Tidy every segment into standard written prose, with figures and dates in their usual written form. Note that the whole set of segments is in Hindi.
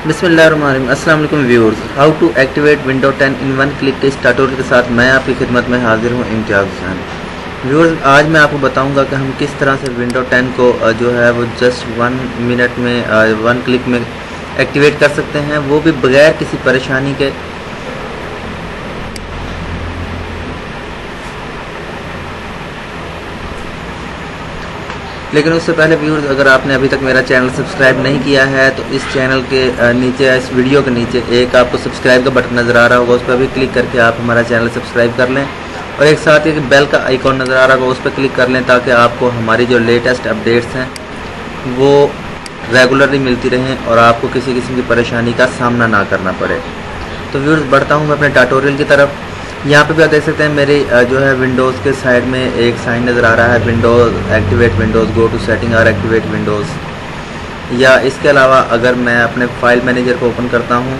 बिस्मिल्लाहिर्रहमानिर्रहीम। अस्सलाम वालेकुम viewers, how to activate window 10 in one click के इस ट्यूटोरियल के साथ मैं आपकी खिदमत में हाजिर हूँ इम्तियाज़ हुसैन। व्यूअर्स, आज मैं आपको बताऊंगा कि हम किस तरह से विंडो 10 को जो है वो जस्ट 1 मिनट में 1 क्लिक में एक्टिवेट कर सकते हैं, वो भी बगैर किसी परेशानी के। लेकिन उससे पहले व्यूअर्स, अगर आपने अभी तक मेरा चैनल सब्सक्राइब नहीं किया है तो इस चैनल के नीचे, इस वीडियो के नीचे एक आपको सब्सक्राइब का बटन नज़र आ रहा होगा, उस पर भी क्लिक करके आप हमारा चैनल सब्सक्राइब कर लें। और एक साथ एक बेल का आइकॉन नज़र आ रहा होगा, उस पर क्लिक कर लें ताकि आपको हमारी जो लेटेस्ट अपडेट्स हैं वो रेगुलरली मिलती रहें और आपको किसी किस्म की परेशानी का सामना ना करना पड़े। तो व्यूअर्स, बढ़ता हूँ मैं अपने ट्यूटोरियल की तरफ। यहाँ पे भी आप देख सकते हैं मेरे जो है विंडोज़ के साइड में एक साइन नज़र आ रहा है, windows activate windows, go to setting और एक्टिवेट विंडोज़। या इसके अलावा अगर मैं अपने फाइल मैनेजर को ओपन करता हूँ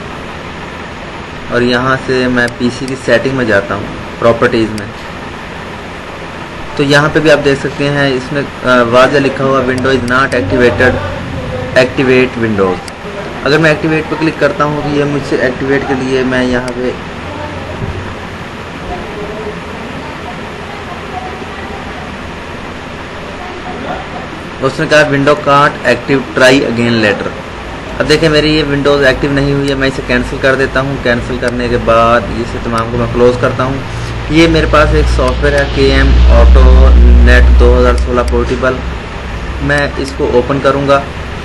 और यहाँ से मैं पीसी की सेटिंग में जाता हूँ, प्रॉपर्टीज़ में, तो यहाँ पे भी आप देख सकते हैं इसमें वाज़ेह लिखा हुआ window is not activated, activate windows. अगर मैं एक्टिवेट पर क्लिक करता हूँ तो ये मुझसे एक्टिवेट के लिए मैं यहाँ पे उसने कहा window can't active, try again later. अब देखें मेरी ये विंडोज़ एक्टिव नहीं हुई है, मैं इसे कैंसिल कर देता हूँ। कैंसिल करने के बाद इसे तमाम को मैं क्लोज़ करता हूँ। ये मेरे पास एक सॉफ्टवेयर है KM ऑटो नेट 2016 पोर्टेबल, मैं इसको ओपन करूँगा।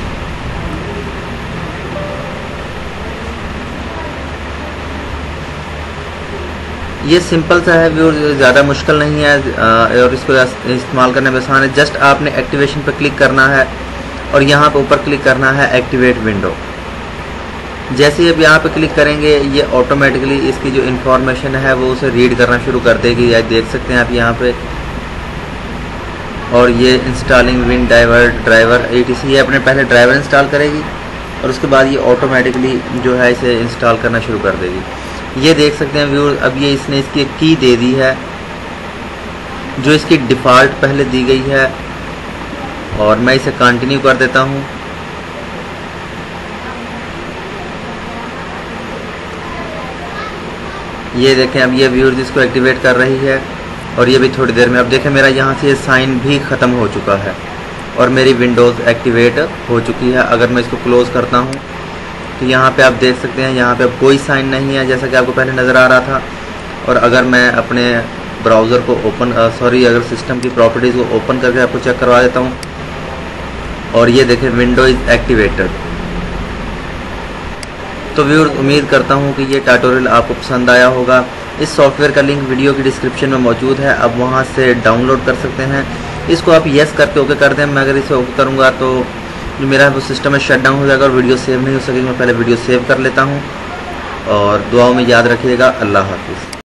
ये सिंपल सा है व्यूअर्स, ज़्यादा मुश्किल नहीं है और इसको इस्तेमाल करने में आसान है। जस्ट आपने एक्टिवेशन पर क्लिक करना है और यहाँ पे ऊपर क्लिक करना है एक्टिवेट विंडो। जैसे ही अब यहाँ पे क्लिक करेंगे ये ऑटोमेटिकली इसकी जो इन्फॉर्मेशन है वो उसे रीड करना शुरू कर देगी। या देख सकते हैं आप यहाँ पे, और ये इंस्टॉलिंग विन ड्राइवर ETC, ये अपने पहले ड्राइवर इंस्टॉल करेगी और उसके बाद ये ऑटोमेटिकली जो है इसे इंस्टॉल करना शुरू कर देगी। ये देख सकते हैं व्यूअर्स, अब ये इसने इसकी की दे दी है जो इसकी डिफ़ॉल्ट पहले दी गई है, और मैं इसे कंटिन्यू कर देता हूँ। ये देखें अब ये व्यूअर्स इसको एक्टिवेट कर रही है और ये भी थोड़ी देर में। अब देखें मेरा यहाँ से ये साइन भी ख़त्म हो चुका है और मेरी विंडोज़ एक्टिवेट हो चुकी है। अगर मैं इसको क्लोज़ करता हूँ तो यहाँ पे आप देख सकते हैं यहाँ पे कोई साइन नहीं है जैसा कि आपको पहले नज़र आ रहा था। और अगर मैं अपने ब्राउज़र को अगर सिस्टम की प्रॉपर्टीज़ को ओपन करके आपको चेक करवा देता हूँ, और ये देखें विंडो इज़ एक्टिवेटेड। तो व्यूअर्स, उम्मीद करता हूँ कि ये ट्यूटोरियल आपको पसंद आया होगा। इस सॉफ्टवेयर का लिंक वीडियो की डिस्क्रिप्शन में मौजूद है, आप वहाँ से डाउनलोड कर सकते हैं। इसको आप येस करके ओके कर दें। मैं अगर इसे ओके करूँगा तो जो मेरा वो सिस्टम में शट डाउन हो जाएगा और वीडियो सेव नहीं हो सकेगी। मैं पहले वीडियो सेव कर लेता हूँ और दुआओं में याद रखिएगा। अल्लाह हाफिज़।